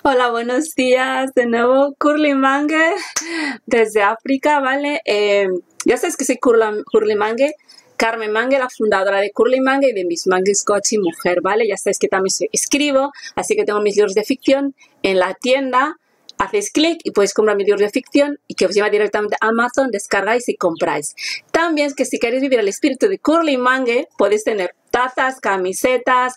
Hola, buenos días. De nuevo, Curly Mange desde África, ¿vale? Ya sabes que soy Curly Mange, Carmen Mange, la fundadora de Curly Mange y de Miss Mange Coach y Mujer, ¿vale? Ya sabes que también escribo, así que tengo mis libros de ficción en la tienda. Hacéis clic y podéis comprar mis libros de ficción y que os lleva directamente a Amazon, descargáis y compráis. También es que si queréis vivir el espíritu de Curly Mange, podéis tener tazas, camisetas,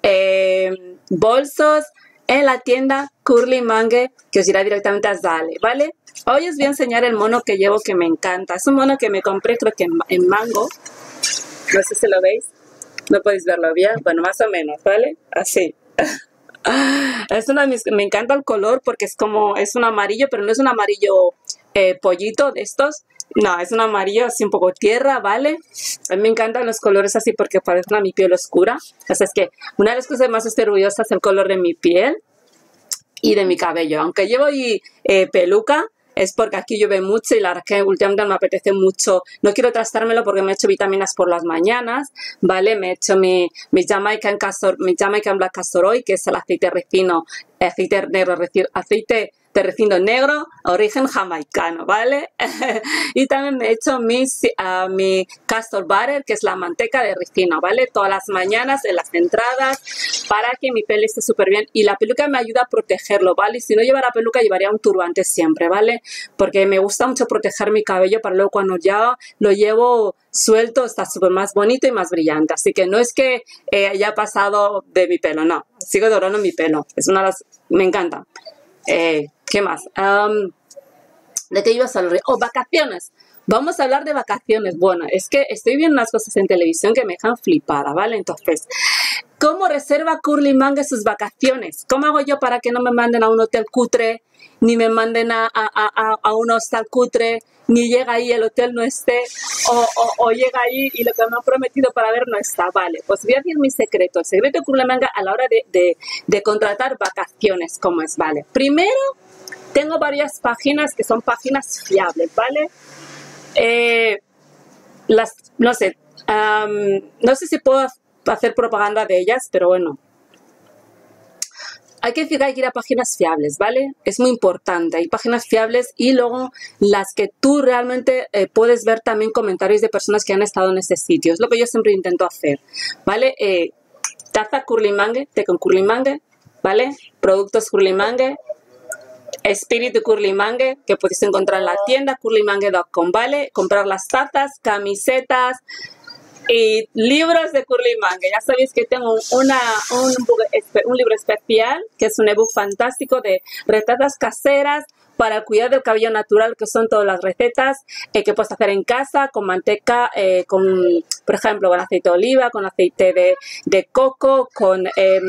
bolsos en la tienda Curly Mange, que os irá directamente a Zale, ¿vale? Hoy os voy a enseñar el mono que llevo que me encanta. Es un mono que me compré creo que en Mango. No sé si lo veis. No podéis verlo bien. Bueno, más o menos, ¿vale? Así. Es una de mis, me encanta el color porque es un amarillo, pero no es un amarillo pollito de estos. No, es un amarillo así un poco tierra, ¿vale? A mí me encantan los colores así porque parecen a mi piel oscura. O sea, es que una de las cosas más estoy orgullosa es el color de mi piel y de mi cabello. Aunque llevo ahí peluca, es porque aquí llueve mucho y la verdad que últimamente me apetece mucho. No quiero trastármelo porque me he hecho vitaminas por las mañanas, ¿vale? Me he hecho mi Jamaican Black Castor Oil, que es el aceite refino, aceite negro, aceite de refino negro, origen jamaicano, ¿vale? Y también me he hecho mi castor butter, que es la manteca de ricino, ¿vale? Todas las mañanas en las entradas para que mi pelo esté súper bien. Y la peluca me ayuda a protegerlo, ¿vale? Y si no llevara peluca, llevaría un turbante siempre, ¿vale? Porque me gusta mucho proteger mi cabello para luego cuando ya lo llevo suelto está súper más bonito y más brillante. Así que no es que haya pasado de mi pelo, no. Sigo dorando mi pelo. Es una de las... Me encanta. ¿Qué más? ¿De qué ibas a hablar? Oh, vacaciones. Vamos a hablar de vacaciones. Bueno, es que estoy viendo unas cosas en televisión que me dejan flipada, ¿vale? Entonces, ¿cómo reserva Curly Mange sus vacaciones? ¿Cómo hago yo para que no me manden a un hotel cutre, ni me manden a un hostal cutre, ni llega ahí el hotel no esté, o llega ahí y lo que me han prometido para ver no está? Vale, pues voy a decir mi secreto. El secreto de Curly Mange a la hora de contratar vacaciones, ¿cómo es? Vale, primero tengo varias páginas que son páginas fiables, ¿vale? No sé, no sé si puedo hacer propaganda de ellas, pero bueno. Hay que decir que hay que ir a páginas fiables, ¿vale? Es muy importante. Hay páginas fiables y luego las que tú realmente puedes ver también comentarios de personas que han estado en ese sitio. Es lo que yo siempre intento hacer, ¿vale? Taza Curly Mange, té con Curly Mange, ¿vale? Productos Curly Mange. Espíritu Curly Mange, que podéis encontrar en la tienda curlymange.com, ¿vale? Comprar las tazas, camisetas y libros de Curly Mange. Ya sabéis que tengo un libro especial, que es un ebook fantástico de recetas caseras para el cuidado del cabello natural, que son todas las recetas que puedes hacer en casa, con manteca, por ejemplo, con aceite de oliva, con aceite de coco, con...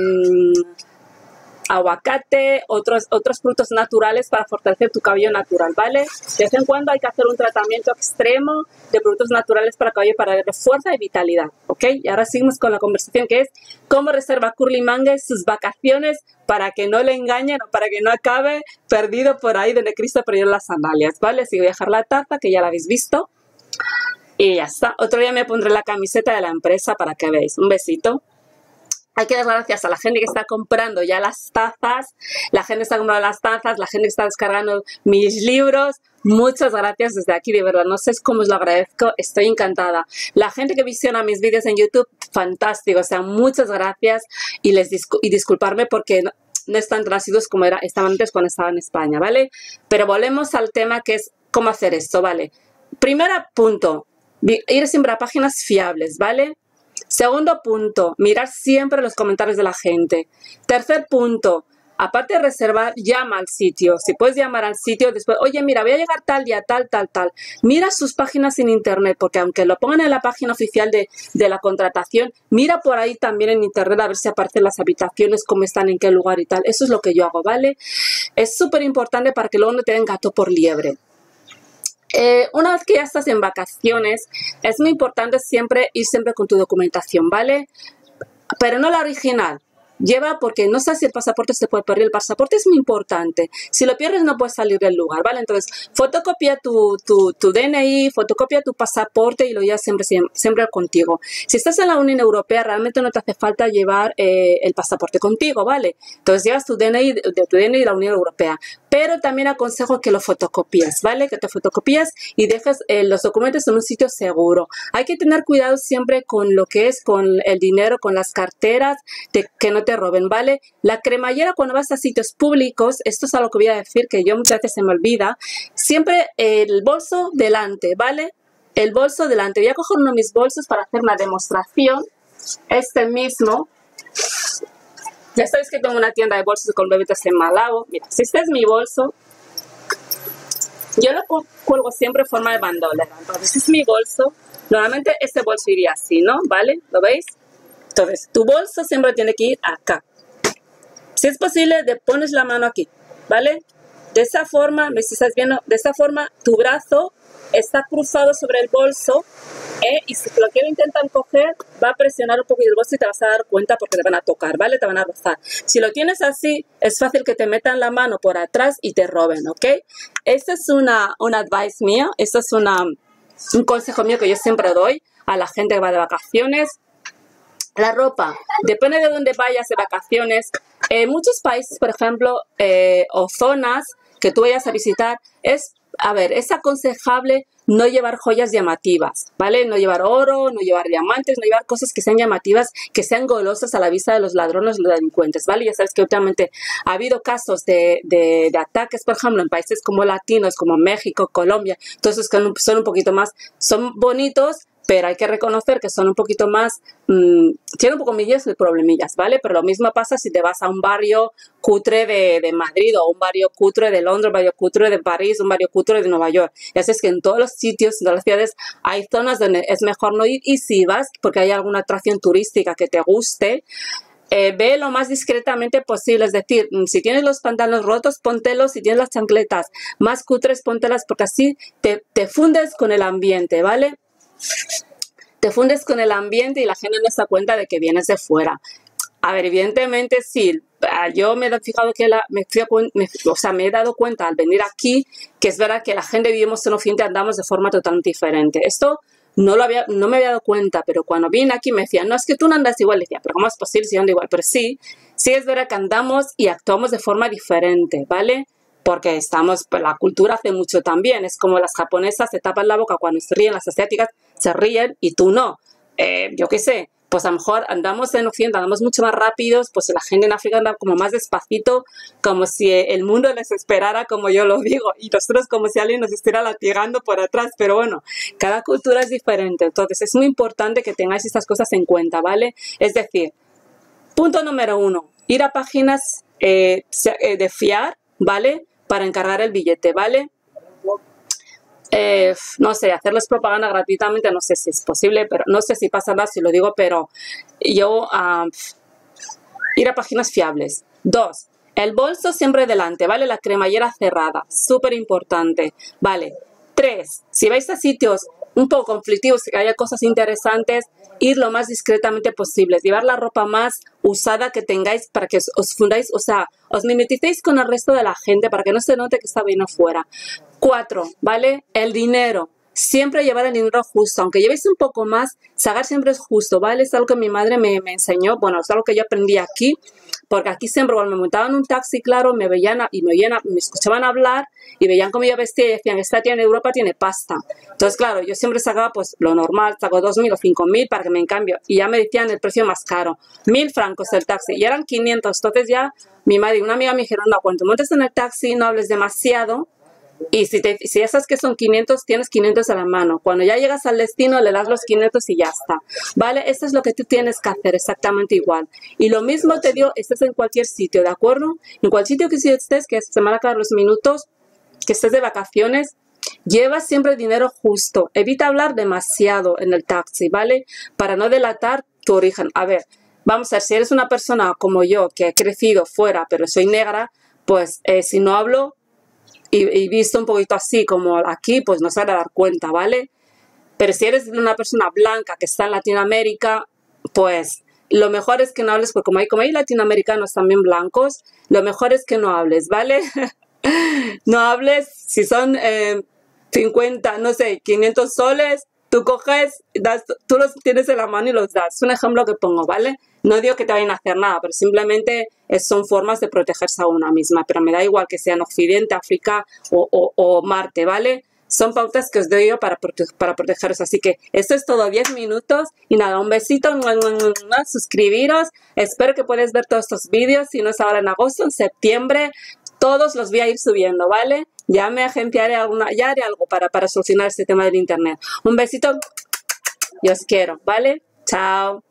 aguacate, otros productos naturales para fortalecer tu cabello natural, ¿vale? De vez en cuando hay que hacer un tratamiento extremo de productos naturales para cabello para darle fuerza y vitalidad, ¿ok? Y ahora seguimos con la conversación, que es cómo reserva Curly Mange sus vacaciones para que no le engañen o para que no acabe perdido por ahí donde Cristo perdió las sandalias, ¿vale? Así que voy a dejar la taza, que ya la habéis visto, y ya está. Otro día me pondré la camiseta de la empresa para que veáis. Un besito. Hay que dar gracias a la gente que está comprando ya las tazas, la gente está comprando las tazas, la gente que está descargando mis libros. Muchas gracias desde aquí, de verdad. No sé cómo os lo agradezco, estoy encantada. La gente que visiona mis vídeos en YouTube, fantástico. O sea, muchas gracias y disculparme porque no están tan asiduos como estaban antes cuando estaba en España, ¿vale? Pero volvemos al tema, que es cómo hacer esto, ¿vale? Primer punto, ir siempre a páginas fiables, ¿vale? Segundo punto, mirar siempre los comentarios de la gente. Tercer punto, aparte de reservar, llama al sitio. Si puedes llamar al sitio después, oye, mira, voy a llegar tal día, tal. Mira sus páginas en internet, porque aunque lo pongan en la página oficial de la contratación, mira por ahí también en internet a ver si aparecen las habitaciones, cómo están, en qué lugar y tal. Eso es lo que yo hago, ¿vale? Es súper importante para que luego no te den gato por liebre. Una vez que ya estás en vacaciones, es muy importante ir siempre con tu documentación, ¿vale? Pero no la original. Lleva, porque no sabes si el pasaporte se puede perder. El pasaporte es muy importante. Si lo pierdes no puedes salir del lugar, ¿vale? Entonces, fotocopia tu DNI, fotocopia tu pasaporte y lo llevas siempre contigo. Si estás en la Unión Europea, realmente no te hace falta llevar el pasaporte contigo, ¿vale? Entonces, llevas tu DNI de la Unión Europea. Pero también aconsejo que lo fotocopies, ¿vale? Que te fotocopies y dejes los documentos en un sitio seguro. Hay que tener cuidado siempre con lo que es con el dinero, con las carteras, que no te roben, ¿vale? La cremallera, cuando vas a sitios públicos, esto es algo que voy a decir que yo muchas veces se me olvida, siempre el bolso delante, ¿vale? El bolso delante. Voy a coger uno de mis bolsos para hacer una demostración. Este mismo. Ya sabéis que tengo una tienda de bolsos con bebidas en Malabo. Mira, si este es mi bolso, yo lo cuelgo siempre en forma de bandolera. Entonces, es mi bolso. Normalmente este bolso iría así, ¿no? ¿Vale? ¿Lo veis? Entonces, tu bolso siempre tiene que ir acá. Si es posible, te pones la mano aquí, ¿vale? De esa forma, me estás viendo, de esa forma tu brazo está cruzado sobre el bolso, y si lo quieres intentar coger, va a presionar un poquito el bolso y te vas a dar cuenta porque te van a tocar, ¿vale? Te van a rozar. Si lo tienes así, es fácil que te metan la mano por atrás y te roben, ¿ok? Esta es una advice mía, esto es un consejo mío que yo siempre doy a la gente que va de vacaciones. La ropa, depende de dónde vayas de vacaciones. En muchos países, por ejemplo, o zonas que tú vayas a visitar, es aconsejable no llevar joyas llamativas, ¿vale? No llevar oro, no llevar diamantes, no llevar cosas que sean llamativas, que sean golosas a la vista de los ladrones, los delincuentes, ¿vale? Ya sabes que últimamente ha habido casos de ataques, por ejemplo, en países como latinos, como México, Colombia, todos esos que son un poquito más, son bonitos, pero hay que reconocer que son un poquito más, tienen un poco millas y problemillas, ¿vale? Pero lo mismo pasa si te vas a un barrio cutre de Madrid o un barrio cutre de Londres, un barrio cutre de París, un barrio cutre de Nueva York. Ya sabes que en todos los sitios, en todas las ciudades, hay zonas donde es mejor no ir, y si vas, porque hay alguna atracción turística que te guste, ve lo más discretamente posible, es decir, si tienes los pantalones rotos, póntelos, si tienes las chancletas más cutres, póntelas, porque así te fundes con el ambiente, ¿vale? Te fundes con el ambiente y la gente no se da cuenta de que vienes de fuera. A ver, evidentemente sí, yo me he fijado que me he dado cuenta al venir aquí que es verdad que la gente vivimos en Occidente, andamos de forma totalmente diferente. Esto no me había dado cuenta, pero cuando vine aquí me decían, no, es que tú no andas igual. Decía, pero ¿cómo es posible si yo ando igual? Pero sí es verdad que andamos y actuamos de forma diferente, ¿vale? Porque pues la cultura hace mucho también. Es como las japonesas se tapan la boca cuando se ríen, las asiáticas se ríen y tú no. Yo qué sé, pues a lo mejor andamos en Occidente, andamos mucho más rápidos, pues la gente en África anda como más despacito, como si el mundo les esperara, como yo lo digo, y nosotros como si alguien nos estuviera latigando por atrás. Pero bueno, cada cultura es diferente, entonces es muy importante que tengáis estas cosas en cuenta, ¿vale? Es decir, punto número 1, ir a páginas de fiar, ¿vale? Para encargar el billete, ¿vale? No sé, hacerles propaganda gratuitamente, no sé si es posible, pero no sé si pasa nada si lo digo, pero yo ir a páginas fiables. 2, el bolso siempre delante, ¿vale? La cremallera cerrada, súper importante, ¿vale? 3, si vais a sitios un poco conflictivos, que haya cosas interesantes, ir lo más discretamente posible, llevar la ropa más usada que tengáis para que os fundáis, o sea, os mimeticéis con el resto de la gente para que no se note que está bien afuera. 4, ¿vale? El dinero. Siempre llevar el dinero justo, aunque llevéis un poco más, sacar siempre es justo, ¿vale? Es algo que mi madre me enseñó, bueno, es algo que yo aprendí aquí, porque aquí siempre cuando me montaban en un taxi, claro, me escuchaban hablar y veían cómo yo vestía y decían, esta tía en Europa tiene pasta. Entonces, claro, yo siempre sacaba pues lo normal, saco 2.000 o 5.000 para que me cambio, y ya me decían el precio más caro, 1.000 francos el taxi, y eran 500, entonces ya mi madre y una amiga me dijeron, no, cuando montes en el taxi no hables demasiado, y si ya sabes que son 500, tienes 500 a la mano. Cuando ya llegas al destino, le das los 500 y ya está. ¿Vale? Esto es lo que tú tienes que hacer, exactamente igual. Y lo mismo te digo, estés en cualquier sitio, ¿de acuerdo? En cualquier sitio que estés, que se me van a acabar los minutos, que estés de vacaciones, lleva siempre dinero justo. Evita hablar demasiado en el taxi, ¿vale? Para no delatar tu origen. A ver, vamos a ver, si eres una persona como yo, que he crecido fuera, pero soy negra, pues si no hablo y visto un poquito así como aquí, pues no se van a dar cuenta, ¿vale? Pero si eres una persona blanca que está en Latinoamérica, pues lo mejor es que no hables, porque como hay latinoamericanos también blancos, lo mejor es que no hables, ¿vale? No hables, si son 50, no sé, 500 soles, tú coges, tú los tienes en la mano y los das. Es un ejemplo que pongo, ¿vale? No digo que te vayan a hacer nada, pero simplemente son formas de protegerse a una misma. Pero me da igual que sea en Occidente, África o Marte, ¿vale? Son pautas que os doy yo para protegeros. Así que esto es todo, 10 minutos. Y nada, un besito, suscribiros. Espero que puedas ver todos estos vídeos. Si no es ahora en agosto, en septiembre, todos los voy a ir subiendo, ¿vale? Ya me agenciaré ya haré algo para solucionar este tema del internet. Un besito y os quiero, ¿vale? Chao.